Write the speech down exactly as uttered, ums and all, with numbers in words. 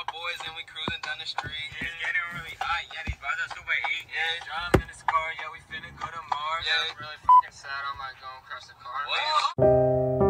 my boys and we cruising down the street. Yeah, it's getting really hot. Yeah, these bars are super heat. Yeah. Drop in this car. Yeah, we finna go to Mars. Yeah. I'm really f***ing sad. I might go across the car. What?